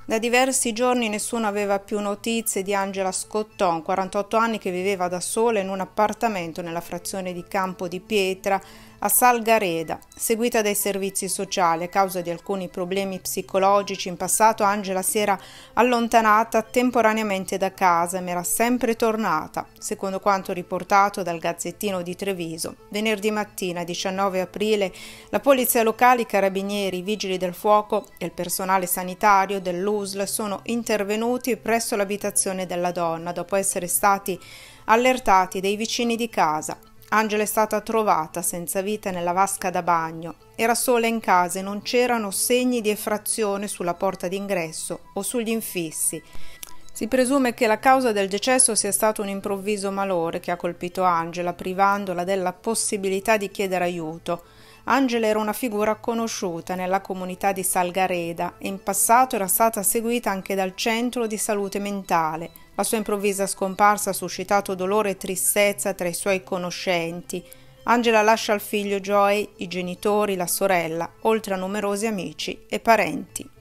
Da diversi giorni nessuno aveva più notizie di Angela Scotton, 48 anni, che viveva da sola in un appartamento nella frazione di Campo di Pietra a Salgareda. Seguita dai servizi sociali a causa di alcuni problemi psicologici in passato, Angela si era allontanata temporaneamente da casa ma era sempre tornata, secondo quanto riportato dal Gazzettino di Treviso. Venerdì mattina, 19 aprile, la polizia locale, i carabinieri, i vigili del fuoco e il personale sanitario dell'USL sono intervenuti presso l'abitazione della donna dopo essere stati allertati dai vicini di casa. Angela è stata trovata senza vita nella vasca da bagno. Era sola in casa e non c'erano segni di effrazione sulla porta d'ingresso o sugli infissi. Si presume che la causa del decesso sia stato un improvviso malore che ha colpito Angela, privandola della possibilità di chiedere aiuto. Angela era una figura conosciuta nella comunità di Salgareda e in passato era stata seguita anche dal centro di salute mentale. La sua improvvisa scomparsa ha suscitato dolore e tristezza tra i suoi conoscenti. Angela lascia il figlio Joey, i genitori, la sorella, oltre a numerosi amici e parenti.